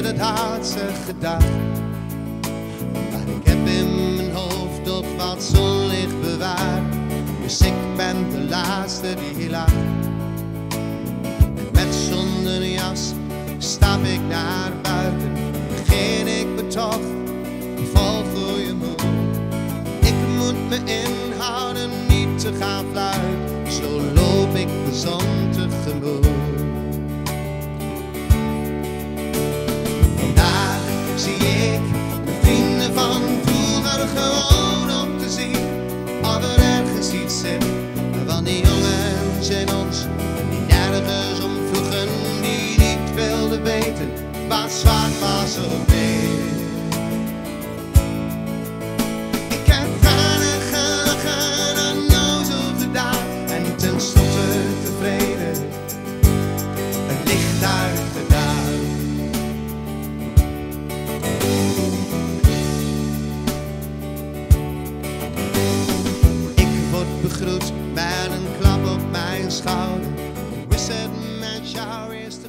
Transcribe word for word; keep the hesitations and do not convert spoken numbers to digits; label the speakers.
Speaker 1: het hardste gedacht. Maar ik heb in mijn hoofd toch wat zonlicht bewaard. Dus ik ben de laatste die lacht. En met zonder jas stap ik naar buiten. Begin ik me toch, val voor je moed. Ik moet me inhouden niet te gaan fluiten. Zo loop ik de zon tegemoet. Vandaag zie ik de vrienden van vroeger gewoon om te zien of er ergens iets zit van die jongens in ons die nergens om vroegen, die niet wilden weten wat zwart was of wit. Ik heb weinig gelachen en onnozel gedaan en tenslotte tevreden het licht uitgedaan. Ik word begroet met een klap op mijn schouder. Wist het met jouw eerste